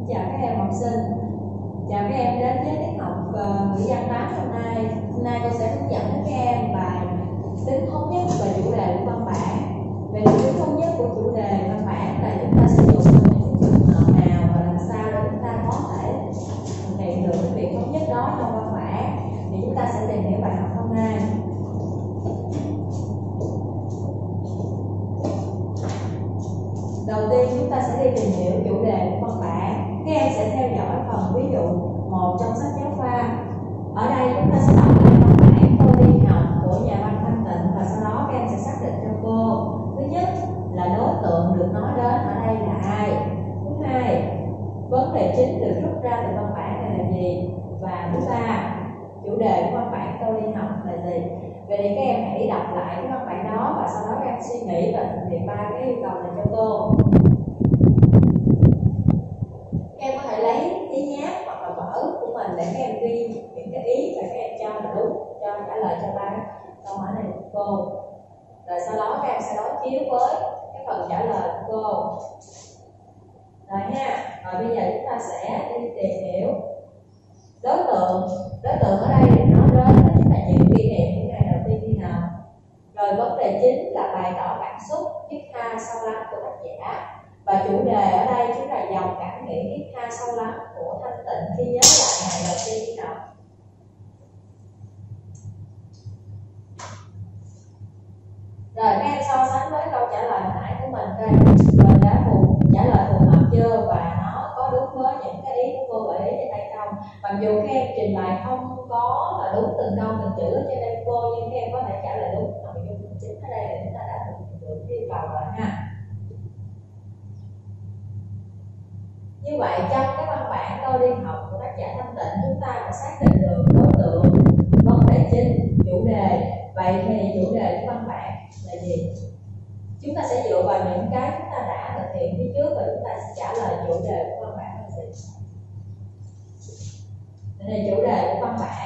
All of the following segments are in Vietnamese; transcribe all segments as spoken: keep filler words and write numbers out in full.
Chào các em học sinh. Chào các em đến với tiết học uh, ngữ văn tám hôm nay. Hôm nay cô sẽ hướng dẫn đến các em bài tính thống nhất và chủ đề của văn bản. Về tính thống nhất của chủ đề văn bản là chúng ta sử dụng trong những trường hợp nào và làm sao để chúng ta có thể thực hiện được việc thống nhất đó trong văn bản, thì chúng ta sẽ tìm hiểu bài học hôm nay. Đầu tiên chúng ta sẽ đi tìm hiểu chủ đề của văn bản. Các em sẽ theo dõi phần ví dụ một trong sách giáo khoa. Ở đây chúng ta sẽ đọc lại văn bản Tôi đi học của nhà văn Thanh Tịnh, và sau đó các em sẽ xác định cho cô. Thứ nhất là đối tượng được nói đến ở đây là ai. Thứ hai, vấn đề chính được rút ra từ văn bản này là gì. Và thứ ba, chủ đề của văn bản Tôi đi học là gì. Vậy thì các em hãy đọc lại cái văn bản đó và sau đó các em suy nghĩ và thực hiện ba cái yêu cầu này cho cô. Các em có thể lấy giấy nháp hoặc là vở của mình để các em ghi những cái ý và các em cho là đúng, cho trả lời cho ba câu hỏi này của cô. Rồi sau đó các em sẽ đối chiếu với cái phần trả lời của cô. Rồi ha. Rồi bây giờ chúng ta sẽ đi tìm hiểu đối tượng. Đối tượng ở đây thì nói đến là chúng ta những kỷ niệm những ngày đầu tiên đi học. Rồi vấn đề chính là bày tỏ cảm xúc thiết tha sâu lắng của tác giả. Và chủ đề ở đây chính là dòng cảm nghĩ thiết tha sâu lắng của Thanh Tịnh khi nhớ lại ngày đầu tiên đi học. Rồi các em so sánh với câu trả lời hồi nãy của mình đây. Rồi đã phù trả lời phù hợp chưa và nó có đúng với những cái ý của cô gợi ý trên đây không? Mặc dù các em trình bày không có là đúng từng câu từng chữ ở trên đây cô, nhưng các em có thể trả lời đúng nội dung chính ở đây là chúng ta đã thực hiện được yêu cầu rồi ha. Như vậy trong cái văn bản Tôi đi học của tác giả Thanh Tịnh, chúng ta đã xác định được đối tượng, vấn đề chính, chủ đề. Vậy thì chủ đề của văn bản là gì? Chúng ta sẽ dựa vào những cái chúng ta đã thực hiện phía trước và chúng ta sẽ trả lời chủ đề của văn bản là gì. Thì chủ đề của văn bản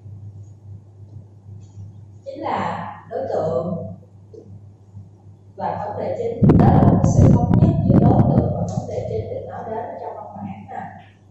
chính là đối tượng và vấn đề chính. Đó là một sự thống nhất giữa đối tượng và vấn đề chính được nói đến trong văn bản ha.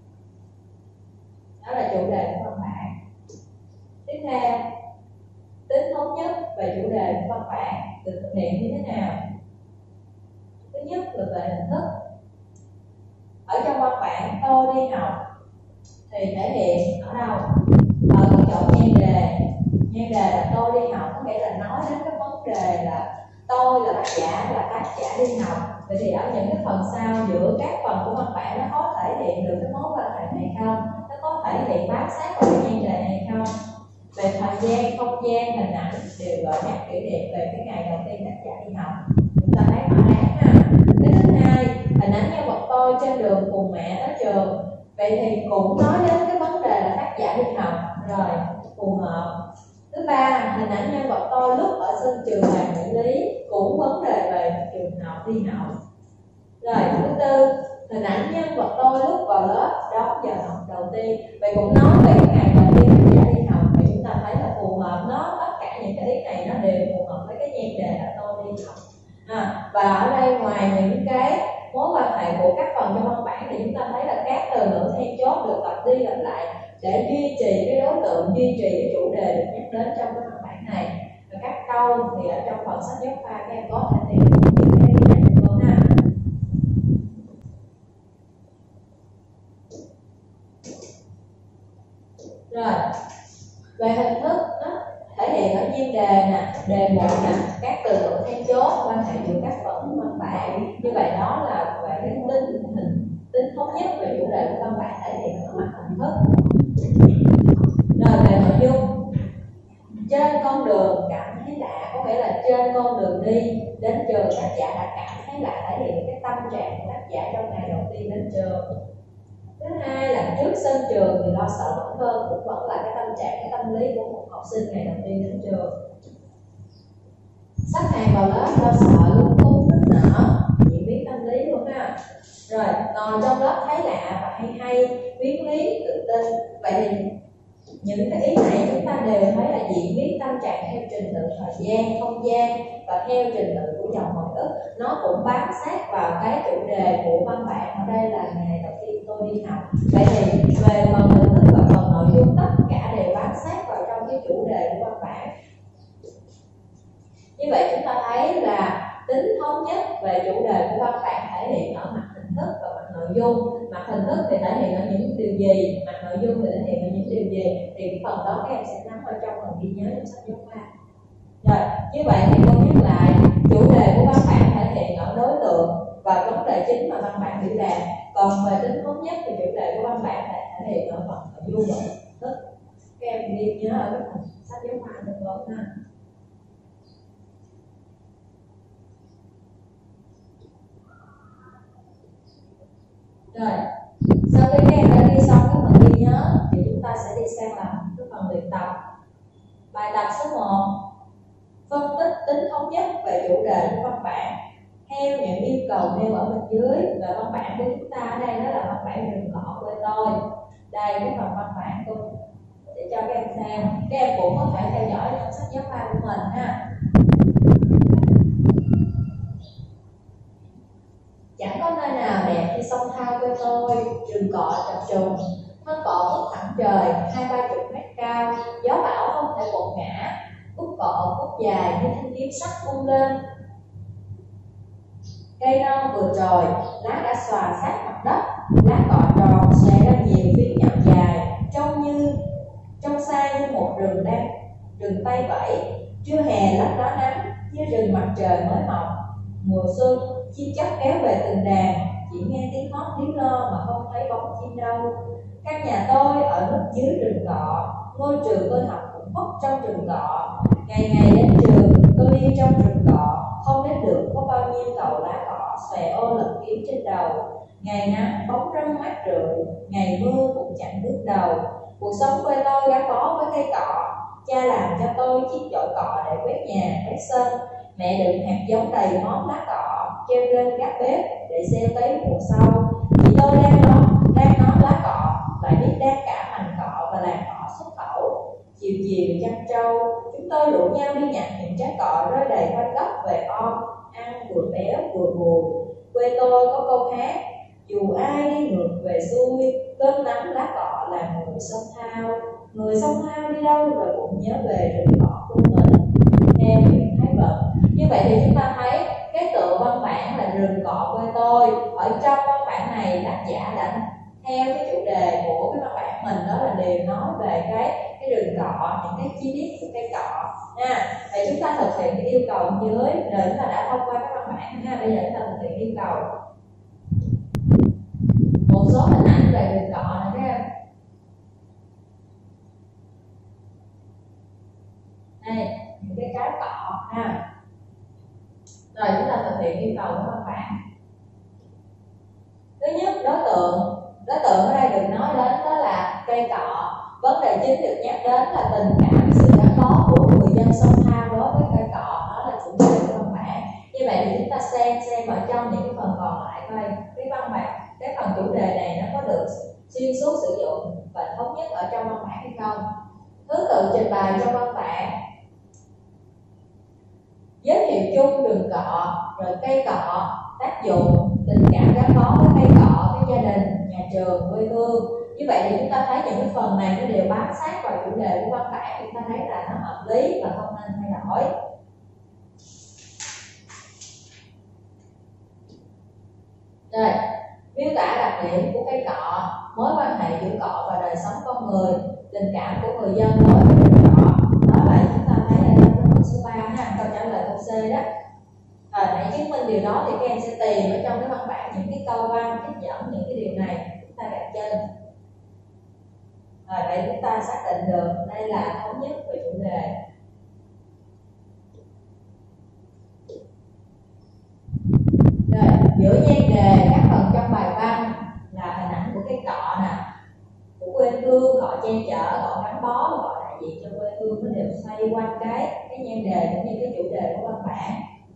Đó là chủ đề của văn bản. Tiếp theo, tính thống nhất về chủ đề của văn bản được thực hiện như thế nào? Thứ nhất là về hình thức. Ở trong văn bản Tôi đi học thì thể hiện ở đâu? Ở cái chỗ nhan đề. Nhan đề là Tôi đi học, có nghĩa là nói đến cái vấn đề là tôi là tác giả, là tác giả đi học. Vậy thì ở những cái phần sau giữa các phần của văn bản nó có thể hiện được cái mối quan hệ này không? Nó có thể hiện bám sát vào cái nhan đề này không? Về thời gian, không gian, hình ảnh đều gợi nhắc kỷ niệm về cái ngày đầu tiên tác giả đi học. Chúng ta thấy rõ ràng ha. Cái thứ hai, hình ảnh nhân vật tôi trên đường cùng mẹ tới trường. Vậy thì cũng nói đến cái vấn đề là tác giả đi học, rồi phù hợp. Thứ ba, hình ảnh nhân vật tôi lúc ở sân trường Hoàng Mỹ Lý, cũng vấn đề về trường học đi học. Rồi thứ tư, hình ảnh nhân vật tôi lúc vào lớp đón giờ học đầu tiên. Vậy cũng nói về cái ngày đầu tiên tác giả đi học. Vậy chúng ta thấy là phù hợp, nó tất cả những cái ý này nó đều phù hợp với cái nhan đề là tôi đi học. À, và ở đây ngoài những cái mối quan hệ của các phần trong văn bản thì chúng ta thấy là các từ ngữ then chốt được lặp đi lặp lại để duy trì cái đối tượng, duy trì cái chủ đề được nhắc đến trong cái văn bản này. Và các câu thì ở trong phần sách giáo khoa các em có thể tìm được những cái ý này của cô ha. Rồi về hình thức đó, thể hiện ở nhan đề nè, đề mục nè, các từ ngữ then chốt, quan hệ giữa các phần của văn bản. Như vậy đó là về cái tính hình tính thống nhất về chủ đề của văn bản thể hiện ở mặt hình thức. Rồi về nội dung, trên con đường cảm thấy lạ, có nghĩa là trên con đường đi đến trường tác giả đã cảm thấy lạ, thể hiện cái tâm trạng của tác giả trong ngày đầu tiên đến trường. Thứ hai là trước sân trường thì lo sợ bản thân, cũng vẫn là cái tâm trạng, cái tâm lý của một học sinh ngày đầu tiên đến trường. Sắp hàng vào lớp lo sợ, lúng túng, nức nở, diễn biến tâm lý luôn ha. Rồi ngồi trong lớp thấy lạ và hay hay, biến lý, tự tin. Vậy thì những cái ý này chúng ta đều thấy là diễn biến tâm trạng theo trình tự thời gian, không gian và theo trình tự của dòng hồi ức. Nó cũng bám sát vào cái chủ đề của văn bản ở đây là ngày đầu tiên tôi đi học. Vậy thì về phần hình thức và phần nội dung tất cả đều bám sát vào trong cái chủ đề của văn bản. Như vậy chúng ta thấy là tính thống nhất về chủ đề của văn bản thể hiện ở mặt hình thức và mặt nội dung. Mặt hình thức thì thể hiện ở những điều gì, mặt nội dung thì thể hiện ở những điều gì, thì cái phần đó các em sẽ nắm ở trong phần ghi nhớ trong sách giáo khoa. Rồi, như vậy thì cô nhắc lại chủ đề của văn bản thể hiện ở đối tượng và vấn đề chính mà văn bản biểu đạt. Còn về tính thống nhất thì chủ đề của văn bản thể hiện ở phần nội dung và hình thức. Các em ghi nhớ ở cái phần sách giáo khoa được không ha? Rồi, sau khi các em đã ghi xong cái phần ghi nhớ thì chúng ta sẽ đi sang làm cái phần luyện tập. Bài tập số một, phân tích tính thống nhất về chủ đề của văn bản theo những yêu cầu nêu ở bên dưới. Và văn bản của chúng ta ở đây đó là văn bản rừng cỏ quê tôi. Đây cái phần văn bản tôi để cho các em xem. Các em cũng có thể theo dõi trong sách giáo khoa của mình ha. Chẳng có nơi nào đẹp như sông Thao quê tôi, rừng cỏ chập trùng, thân cỏ vút thẳng trời, hai ba chục mét cao, gió bão không thể quật ngã, cúc cọ cúc dài như thanh kiếm sắc vung lên. Cây non vừa trồi, lá đã xòa sát mặt đất, lá cọ tròn xòe ra nhiều phiến nhọn dài, trông như trông xa như một rừng đang rừng tay vẫy. Trưa hè lấp đó nắng như rừng mặt trời mới mọc. Mùa xuân chim chóc kéo về từng đàn, chỉ nghe tiếng hót líu lo mà không thấy bóng chim đâu. Căn nhà tôi ở nút dưới rừng cọ, ngôi trường tôi học cũng khuất trong rừng cọ. Ngày ngày đến trường tôi đi trong rừng cọ, không đến được có bao nhiêu tàu lá cọ xòe ô lật kiếm trên đầu. Ngày nắng bóng râm mát rượi, ngày mưa cũng chẳng bước đầu. Cuộc sống quê tôi gắn bó với cây cọ, cha làm cho tôi chiếc chổi cọ để quét nhà quét sân. Mẹ đựng hạt giống đầy món lá cọ treo lên gác bếp để gieo cấy mùa sau. Chị tôi đang đó đang nói lá cọ, lại biết đang cả hành cọ và làm cọ xuất khẩu. Chiều chiều chăn trâu, chúng tôi rủ nhau đi nhặt những trái cọ rơi đầy quanh gốc về om, ăn vừa béo vừa buồn. Quê tôi có câu hát, dù ai đi ngược về xuôi, cơm nắm lá cọ là người sông Thao. Người sông Thao đi đâu rồi cũng nhớ về rừng cọ của mình. Theo những Thái Vận. Như vậy thì chúng ta thấy cái tựa văn bản là rừng cọ quê tôi. Ở trong văn bản này tác giả đã theo cái chủ đề của cái văn bản mình, đó là đều nói về cái cái rừng cọ, những cái chi tiết của cây cọ nha. Thì chúng ta thực hiện cái yêu cầu dưới, rồi chúng ta đã thông qua cái văn bản ha. Bây giờ chúng ta thực hiện yêu cầu. Một số hình ảnh về rừng cọ này các em. Đây, những cái trái cọ ha. Rồi chúng ta thực hiện yêu cầu của văn bản. Thứ nhất, đối tượng. Đối tượng ở đây được nói đến đó là cây cọ. Vấn đề chính được nhắc đến là tình cảm, sự gắn bó của người dân sông Thao đối với cây cọ, đó là chủ đề của văn bản. Như vậy thì chúng ta xem xem ở trong những cái phần còn lại coi cái văn bản, cái phần chủ đề này nó có được xuyên suốt sử dụng và thống nhất ở trong văn bản hay không. Thứ tự trình bày trong văn bản. Giới thiệu chung rừng cọ, rồi cây cọ, tác dụng, tình cảm gắn bó với cây cọ, với gia đình, nhà trường, quê hương. Như vậy thì chúng ta thấy những cái phần này nó đều bám sát vào chủ đề của văn bản, chúng ta thấy là nó hợp lý và không nên thay đổi. Rồi, miêu tả đặc điểm của cây cọ, mối quan hệ giữa cọ và đời sống con người, tình cảm của người dân đối với rừng cọ. Đó là chúng ta thấy ở trong câu số ba ha, câu trả lời câu C đó. Rồi, để chứng minh điều đó thì các em sẽ tìm ở trong cái văn bản những cái câu văn trích dẫn những cái điều này, chúng ta đặt chân. Rồi, vậy chúng ta xác định được đây là thống nhất về chủ đề. Rồi, giữa nhan đề các phần trong bài văn là hình ảnh của cái cọ nè, của quê hương, cọ che chở, cọ gắn bó, cọ đại diện cho quê hương, nó đều xoay quanh cái cái nhan đề cũng như cái chủ đề của văn bản.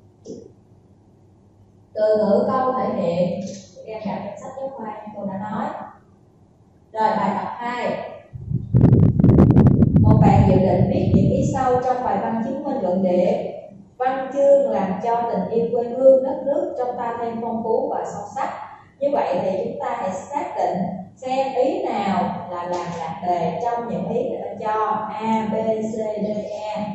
Từ ngữ câu thể hiện các em đặt trong sách giáo khoa như cô đã nói. Rồi bài tập hai, bạn dự định viết những ý sau trong bài văn chứng minh luận điểm. Văn chương làm cho tình yêu quê hương đất nước trong ta thêm phong phú và sâu sắc. Như vậy thì chúng ta hãy xác định xem ý nào là làm lạc đề trong những ý người ta cho A, B, C, D, E.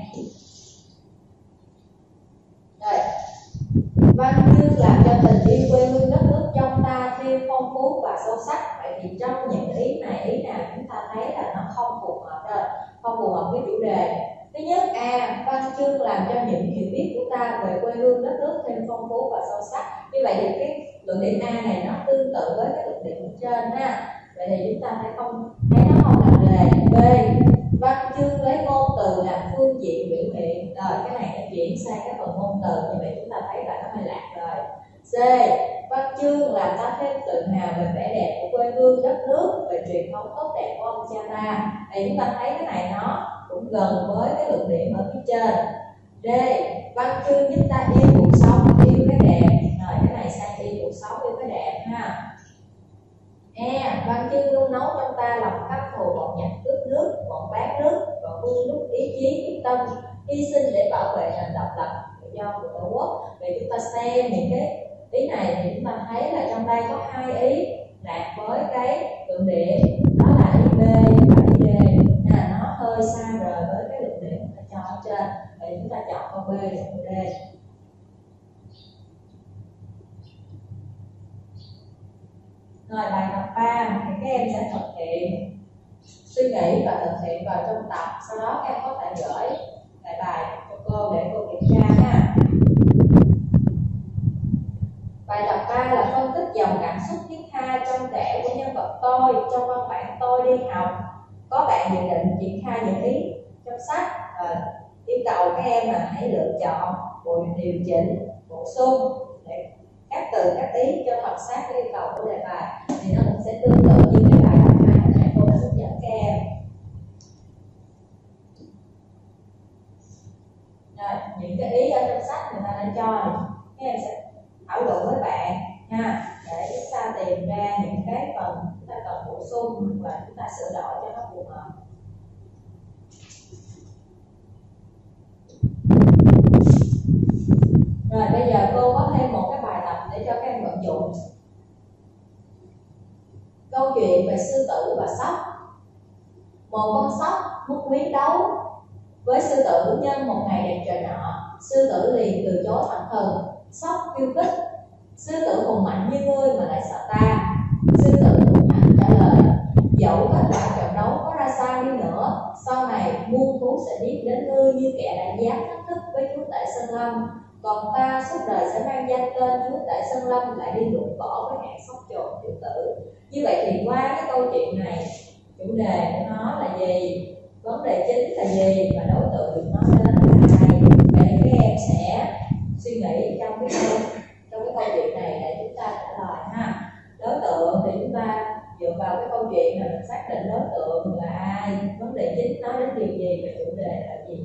Rồi. Văn chương làm cho tình yêu quê hương đất nước trong ta thêm phong phú và sâu sắc. Vậy thì trong những ý này, ý nào chúng ta thấy là nó không phù hợp rồi, không phù hợp với chủ đề. Thứ nhất, A, văn chương làm cho những hiểu biết của ta về quê hương đất nước thêm phong phú và sâu sắc. Như vậy thì cái luận điểm A này nó tương tự với cái luận điểm ở trên ha. Vậy thì chúng ta thấy không, thấy nó không là đề. B, văn chương lấy ngôn từ làm phương diện biểu hiện. Rồi cái này nó chuyển sang cái phần ngôn từ, như vậy chúng ta thấy là nó hơi lạc rồi. C, văn chương làm ta thêm tự hào về vẻ đẹp của quê hương đất nước, về truyền thống tốt đẹp của ông cha ta. Thì chúng ta thấy cái này nó cũng gần với cái luận điểm ở phía trên. D, văn chương giúp ta yêu cuộc sống, yêu cái đẹp. Rồi cái này sang yêu cuộc sống, yêu cái đẹp ha. E, văn chương luôn nấu trong ta lòng khắc thù một nhặt cướp nước, một bát nước, và vui lúc ý chí quyết tâm hy sinh để bảo vệ nền độc lập tự do của tổ quốc. Vậy chúng ta xem những cái ý này thì chúng ta thấy là trong đây có hai ý lạc với cái luận điểm, đó là ý B và ý D. À, nó hơi xa rời với cái luận điểm chúng ta cho ở trên. Vậy chúng ta chọn câu B và câu D. Rồi bài tập ba thì các em sẽ thực hiện suy nghĩ và thực hiện vào trong tập, sau đó các em có thể gửi lại bài cho cô để cô kiểm tra ha. Bài tập ba là phân tích dòng cảm xúc thiết tha trong trẻ của nhân vật tôi trong văn bản Tôi đi học. Có bạn dự định triển khai những ý trong sách, à, yêu cầu các em là hãy lựa chọn, bổ điều chỉnh, bổ sung để các từ các ý cho hợp sát với yêu cầu của đề bài. Thì nó cũng sẽ tương tự như cái bài tập hai hồi nãy cô đã hướng dẫn các em. Rồi, những cái ý ở trong sách người ta đã cho thì các em sẽ thảo luận với bạn ha, để chúng ta tìm ra những cái phần chúng ta cần bổ sung và chúng ta sửa đổi cho nó phù hợp. Rồi bây giờ cô có thêm một cái bài tập để cho các em vận dụng. Câu chuyện về sư tử và sóc. Một con sóc múc miếng đấu với sư tử nhân một ngày đẹp trời nọ. Sư tử liền từ chối thẳng thừng. Sóc khiêu khích: sư tử hùng mạnh như ngươi mà lại sợ ta. Sư tử hùng mạnh trả lời: dẫu kết quả trận đấu có ra sao đi nữa, sau này muôn thú sẽ biết đến ngươi như kẻ đã dám thách thức với chúa tể Sơn Lâm, còn ta suốt đời sẽ mang danh tên chúa tể Sơn Lâm lại đi luận võ với hạng sóc trộn tiểu tử. Như vậy thì qua cái câu chuyện này, chủ đề của nó là gì, vấn đề chính là gì, và đối tượng được nói đến là ai. Vậy thì các em sẽ suy nghĩ trong cái câu trong cái câu chuyện này để chúng ta trả lời ha. Đối tượng thì chúng ta dựa vào cái câu chuyện này mình xác định đối tượng là ai, vấn đề chính nói đến điều gì và chủ đề là gì.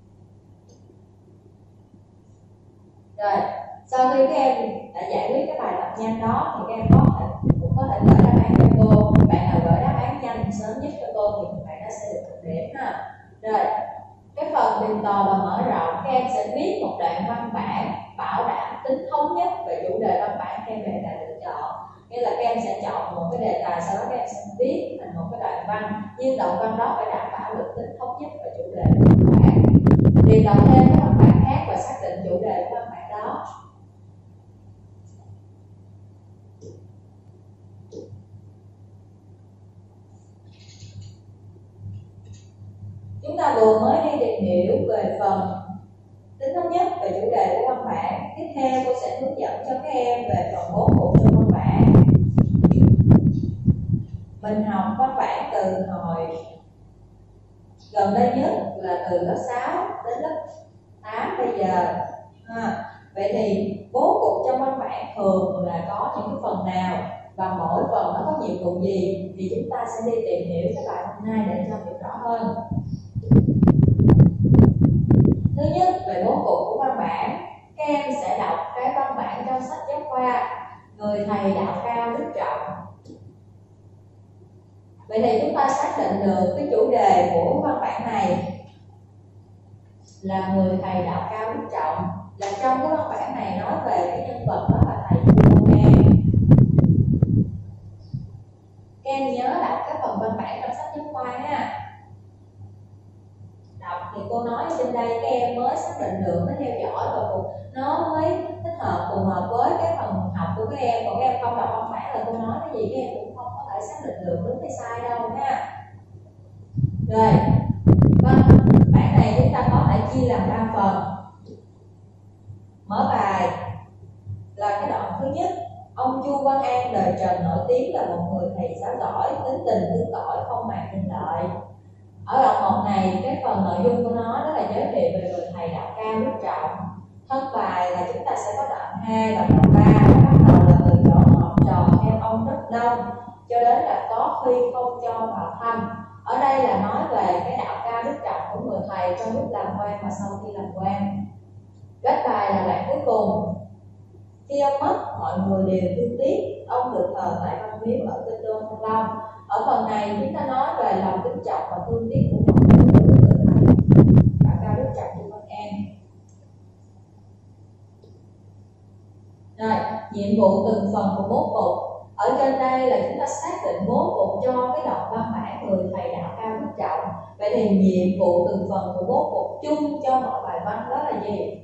Rồi sau khi các em đã giải quyết cái bài tập nhanh đó thì các em có thể cũng có thể gửi đáp án cho cô. Bạn nào gửi đáp án nhanh sớm nhất cho cô thì bạn đó sẽ được một điểm ha. Rồi cái phần tìm tòi và mở rộng, các em sẽ viết một đoạn văn bản bảo đảm tính thống nhất về chủ đề văn bản các em đề tài lựa chọn. Nghĩa là các em sẽ chọn một cái đề tài, sau đó các em sẽ viết thành một cái đoạn văn, nhưng đoạn văn đó phải đảm bảo được tính thống nhất về chủ đề của văn bản. Điền đọc thêm các văn bản khác và xác định chủ đề của văn bản đó. Chúng ta vừa mới đi tìm hiểu về phần tính thống nhất về chủ đề của văn bản. Tiếp theo cô sẽ hướng dẫn cho các em về phần bố cục trong văn bản. Mình học văn bản từ hồi gần đây nhất là từ lớp sáu đến lớp tám bây giờ. À, vậy thì bố cục trong văn bản thường là có những cái phần nào và mỗi phần nó có nhiệm vụ gì thì chúng ta sẽ đi tìm hiểu cái bài hôm nay để cho hiểu rõ hơn. Thứ nhất, về bố cục của văn bản, các em sẽ đọc cái văn bản trong sách giáo khoa Người thầy đạo cao đức trọng. B. Vậy thì chúng ta xác định được cái chủ đề của văn bản này là người thầy đạo cao đức trọng, là trong cái văn bản này nói về cái nhân vật đó là thầy Chu Văn An. Các em nhớ lại cái phần văn bản trong sách giáo khoa ha. Đọc thì cô nói trên đây các em mới xác định được, nó theo dõi và nó mới thích hợp phù hợp với cái phần học của các em. Còn các em không đọc văn bản là cô nói cái gì các em cũng không có thể xác định được đúng hay sai đâu ha. Rồi, văn bản này chúng ta có thể chia làm ba phần. Mở bài là cái đoạn thứ nhất. Ông Chu Văn An đời Trần nổi tiếng là một người thầy giáo giỏi, tính tình cứng cỏi, không màng danh lợi. Ở đoạn một này, cái phần nội dung của nó đó là giới thiệu về người thầy đạo cao đức trọng. Thân bài là chúng ta sẽ có đoạn hai và đoạn ba, bắt đầu là người chọn học trò theo ông rất đông, cho đến là có khi không cho vào thăm. Ở đây là nói về cái đạo cao đức trọng của người thầy trong lúc làm quan và sau khi làm quan. Kết bài là đoạn cuối cùng. Khi ông mất, mọi người đều thương tiếc. Ông được thờ tại văn miếu ở Kinh Đô Thăng Long. Ở phần này chúng ta nói về lòng kính trọng và thương tiếc của mọi người đối với người thầy đạo cao đức trọng Chu Văn An. Rồi, nhiệm vụ từng phần của bố cục. Ở trên đây là chúng ta xác định bố cục cho cái đoạn văn bản người thầy đạo cao đức trọng. Vậy thì nhiệm vụ từng phần của bố cục chung cho mọi bài văn đó là gì?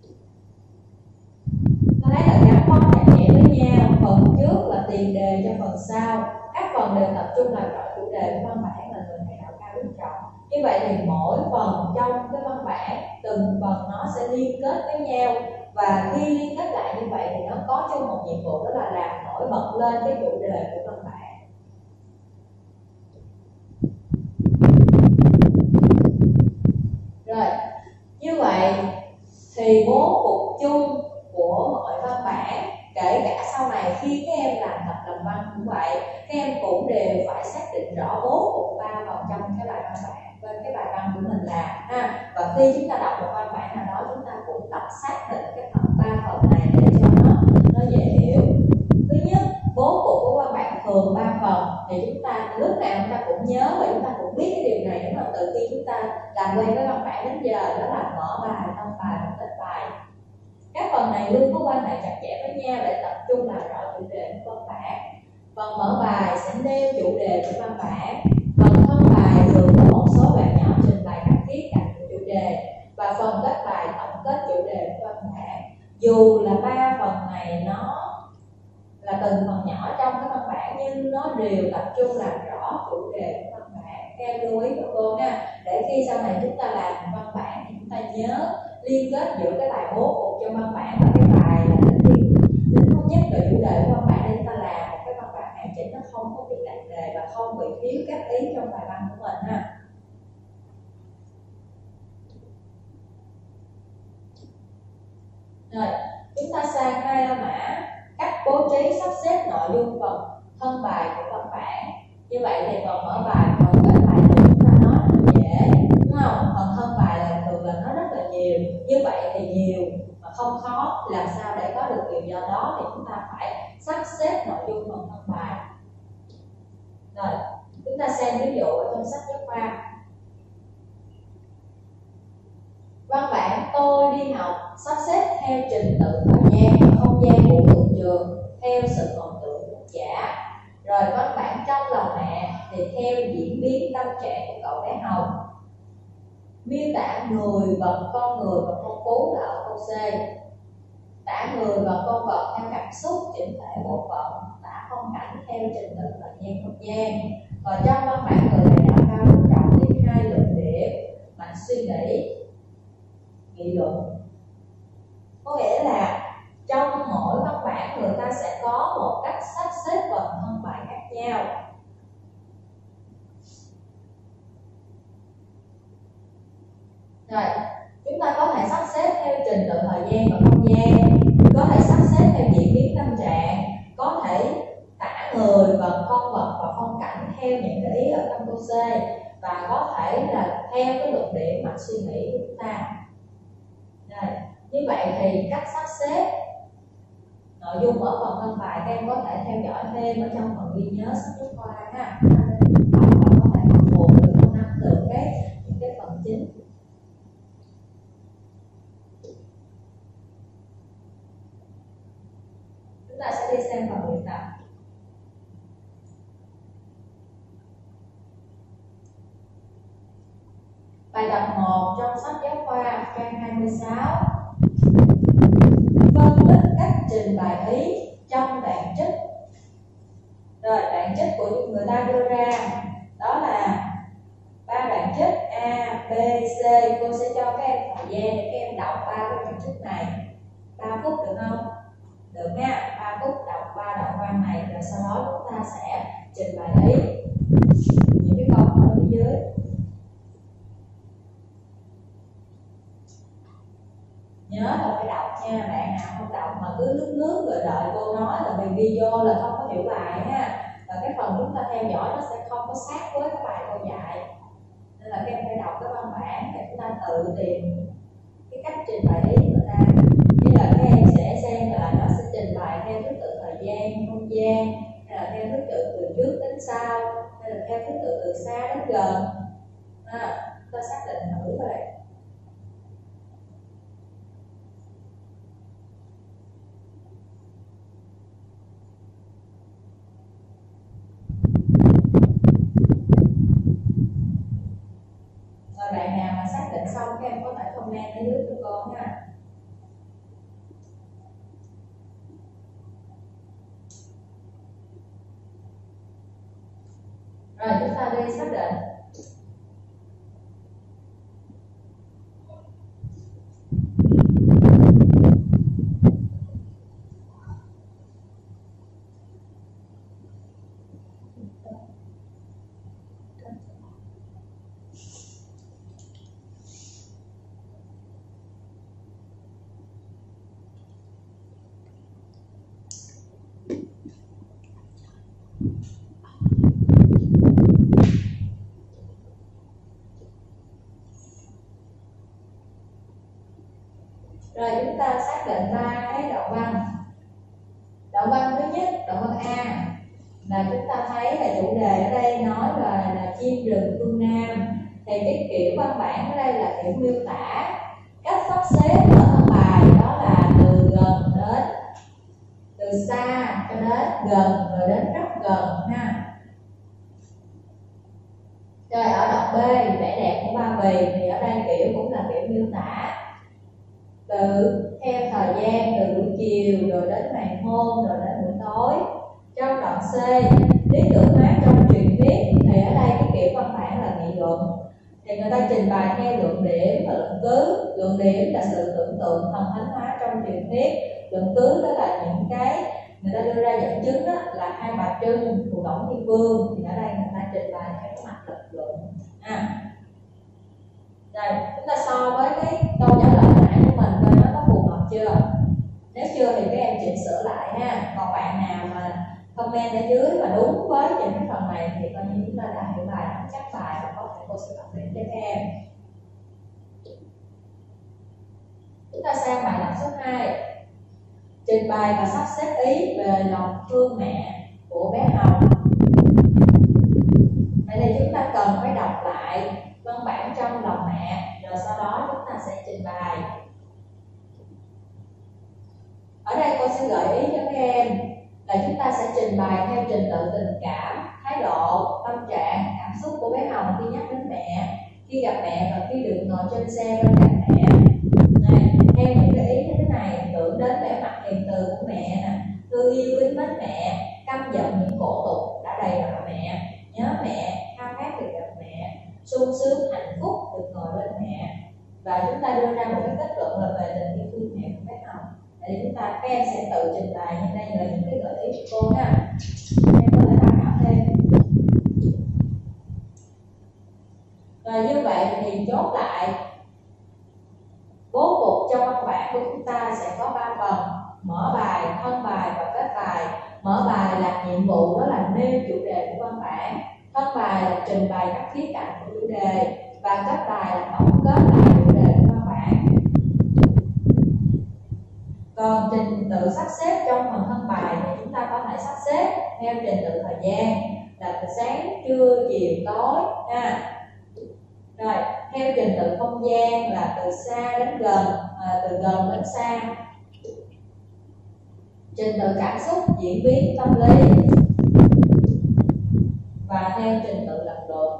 Ta thấy là gắn bó chặt chẽ với nhau. Phần trước là tiền đề cho phần sau. Các phần đều tập trung làm rõ chủ đề của văn bản là người thầy đạo cao đức trọng. Như vậy thì mỗi phần trong cái văn bản, từng phần nó sẽ liên kết với nhau. Và khi liên kết lại như vậy thì nó có chung một nhiệm vụ, đó là làm nổi bật lên cái chủ đề của văn bản. Rồi, như vậy thì bố cục chung của mọi văn bản, kể cả sau này khi các em làm tập làm văn cũng vậy, các em cũng đều phải xác định rõ bố cục ba vào trong cái bài văn bản, bên cái bài văn của mình làm ha. Và khi chúng ta đọc một văn bản nào đó, chúng ta cũng tập xác định cái phần ba phần này để cho nó nó dễ hiểu. Thứ nhất, bố cục của văn bản thường ba phần thì chúng ta lúc nào chúng ta cũng nhớ và chúng ta cũng biết cái điều này, đúng không? Từ khi chúng ta làm quen với văn bản đến giờ, đó là mở bài, thông bài và kết bài. Các phần này luôn có quan hệ chặt chẽ với nhau để tập trung làm rõ chủ đề của văn bản. Phần mở bài sẽ nêu chủ đề của văn bản. Phần thân bài thường có một số đoạn nhỏ trình bày các khía cạnh của chủ đề. Và phần kết bài tổng kết chủ đề của văn bản. Dù là ba phần này nó là từng phần nhỏ trong cái văn bản, nhưng nó đều tập trung làm rõ chủ đề của văn bản. Các em lưu ý cho cô nha, để khi sau này chúng ta làm văn bản thì chúng ta nhớ liên kết giữa cái bài bố cục trong văn bản và cái bài là tính liên tính thống nhất về chủ đề của văn bản, để chúng ta làm một cái văn bản hoàn chỉnh, nó không có bị lạc đề và không bị thiếu các ý trong bài văn của mình ha. Rồi, chúng ta sang hai la mã, cách bố trí sắp xếp nội dung phần thân bài của văn bản. Như vậy thì phần mở bài, phần kết bài thì chúng ta nói là dễ, đúng không? Phần thân bài là thường là nó rất là nhiều. Như vậy thì nhiều mà không khó, làm sao để có được điều do đó thì chúng ta phải sắp xếp nội dung phần thân bài. Rồi, chúng ta xem ví dụ ở trong sách giáo khoa. Văn bản tôi đi học sắp xếp theo trình tự thời gian và không gian của từng trường theo sự mộng tưởng của tác giả. Rồi văn bản trong lòng mẹ thì theo diễn biến tâm trạng của cậu bé Hồng. Miêu tả người, vật, con người và phong phú là ở câu C. Tả người và con vật theo cảm xúc, chỉnh thể bộ phận. Tả phong cảnh theo trình tự thời gian không gian. Và trong văn bản người thầy đạo cao đức trọng thì hai luận điểm, mạch suy nghĩ, nghị luận. Có nghĩa là trong mỗi văn bản người ta sẽ có một cách sắp xếp phần thân bài khác nhau. Rồi, chúng ta có thể sắp xếp theo trình tự thời gian và không gian, có thể sắp xếp theo diễn biến tâm trạng, có thể tả người và con vật và phong cảnh theo những cái ý ở trong câu C, và có thể là theo cái luận điểm mạch suy nghĩ của chúng ta. Rồi, như vậy thì cách sắp xếp nội dung ở phần văn bài các em có thể theo dõi thêm ở trong phần ghi nhớ sách giáo khoa ha, đọc và có thể học thuộc được, không nắm được cái những cái phần chính. Chúng ta sẽ đi xem phần luyện tập. Bài tập một trong sách giáo khoa trang hai mươi sáu. Phân tích cách trình bày ý trong đoạn trích. Rồi đoạn trích của người ta đưa ra đó là ba đoạn trích A, B, C. Cô sẽ cho các em thời gian để các em đọc ba cái đoạn trích này. ba phút được không? Được nha. ba phút đọc ba đoạn văn này rồi sau đó chúng ta sẽ trình bày ý những cái câu hỏi phía dưới. Nhớ là phải đọc nha, bạn nào không đọc mà cứ lướt lướt rồi đợi cô nói là mình ghi vô là không có hiểu bài ha. Và cái phần chúng ta theo dõi nó sẽ không có sát với cái bài cô dạy. Nên là các em phải đọc cái văn bản để chúng ta tự tìm cái cách trình bày ý của người ta. Như là các em sẽ xem là nó sẽ trình bày theo thứ tự thời gian, không gian, hay là theo thứ tự từ trước đến sau, hay là theo thứ tự từ xa đến gần. À, ta xác định thử rồi. Bạn nào mà xác định xong các em có thể comment ở dưới cho cô nha. Rồi chúng ta đi xác định. Rồi chúng ta xác định ba cái đoạn văn. Đoạn văn thứ nhất, đoạn văn A là chúng ta thấy là chủ đề ở đây nói về là chim rừng phương Nam. Thì cái kiểu văn bản ở đây là kiểu miêu tả. Cách sắp xếp ở văn bài đó là từ gần đến, từ xa cho đến gần rồi đến rất gần ha. Rồi ở đoạn B vẻ đẹp của Ba Vì thì ở đây kiểu cũng là kiểu miêu tả từ theo thời gian từ buổi chiều rồi đến hoàng hôn rồi đến buổi tối. Trong đoạn C lý tưởng hóa trong truyền thuyết thì ở đây cái kiểu văn bản là nghị luận, thì người ta trình bày theo luận điểm và luận cứ. Luận điểm là sự tưởng tượng thần thánh hóa trong truyền thuyết, luận cứ đó là những cái người ta đưa ra dẫn chứng đó, là hai bà Trưng của Tổng Thiên Vương, thì ở đây người ta trình bày theo cái mặt lập luận. À. Rồi chúng ta so với cái câu trả lời nãy của mình coi nó có phù hợp chưa. Nếu chưa thì các em chỉnh sửa lại ha. Còn bạn nào mà comment ở dưới mà đúng với những cái phần này thì coi như chúng ta đã hiểu bài, nắm chắc bài và có thể cô sẽ tập luyện cho các em. Chúng ta sang bài đọc số hai. Trình bày và sắp xếp ý về lòng thương mẹ của bé Hồng. Vậy thì chúng ta cần phải đọc lại văn bản trong lòng mẹ rồi sau đó chúng ta sẽ trình bày. Ở đây cô sẽ gợi ý cho các em là chúng ta sẽ trình bày theo trình tự tình cảm, thái độ, tâm trạng, cảm xúc của bé Hồng khi nhắc đến mẹ, khi gặp mẹ và khi được ngồi trên xe bên cạnh mẹ. Này, theo những cái ý như thế này, tưởng đến vẻ mặt hiền từ của mẹ nè, thương yêu kính mến mẹ, căm giận những cổ tục đã đầy đọa mẹ, nhớ mẹ, khao khát được gặp mẹ, sung sướng hạnh phúc được ngồi bên mẹ. Và chúng ta đưa ra một cái kết luận là về tình yêu thương mẹ của bé Hồng. Để chúng ta các em sẽ tự trình bày, như đây là những cái gợi ý của cô ha. Em có thể tham khảo thêm. Rồi như vậy thì chốt lại bố cục trong văn bản của chúng ta sẽ có ba phần: mở bài, thân bài và kết bài. Mở bài là nhiệm vụ, đó là nêu chủ đề của văn bản. Thân bài là trình bày các khía cạnh của chủ đề, và kết bài là tổng kết lại chủ đề của văn bản. Còn trình tự sắp xếp trong phần thân bài thì chúng ta có thể sắp xếp theo trình tự thời gian là từ sáng, trưa, chiều, tối ha. Rồi, theo trình tự không gian là từ xa đến gần, à, từ gần đến xa. Trình tự cảm xúc, diễn biến tâm lý, và theo trình tự lập luận.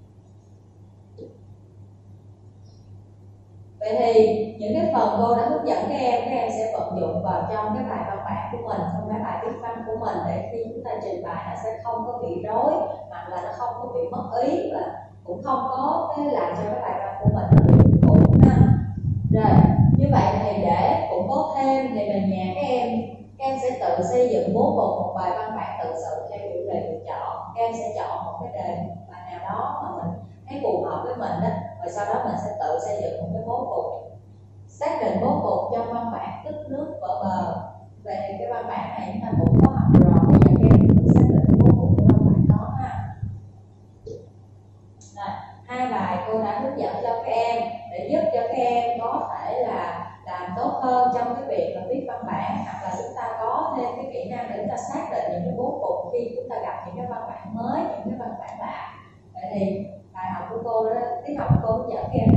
Vậy thì những cái phần cô đã hướng dẫn các em, các em sẽ vận dụng vào trong cái bài văn bản của mình, trong cái bài viết văn của mình, để khi chúng ta trình bày nó sẽ không có bị rối, hoặc là nó không có bị mất ý, và cũng không có cái làm cho cái bài văn của mình nó bị cũ ha. Rồi, như vậy thì để củng cố thêm thì về nhà các em các em sẽ tự xây dựng bố cục một bài văn bản tự sự theo chủ đề được chọn. Các em sẽ chọn một cái đề bài nào đó mà mình thấy phù hợp với mình đó, rồi sau đó mình sẽ tự xây dựng một cái bố cục, xác định bố cục trong văn bản tích nước vỡ bờ. Về cái văn bản này chúng ta cũng có học rồi, bây giờ các em tự xác định bố cục của văn bản đó ha. Rồi, hai bài cô đã hướng dẫn cho các em để giúp cho các em có thể là làm tốt hơn trong cái việc là viết văn bản, hoặc là chúng ta có thêm cái kỹ năng để chúng ta xác định những cái bố cục khi chúng ta gặp những cái văn bản mới, những cái văn bản lạ. Vậy thì bài học của cô đó, tiết học cô hướng dẫn các em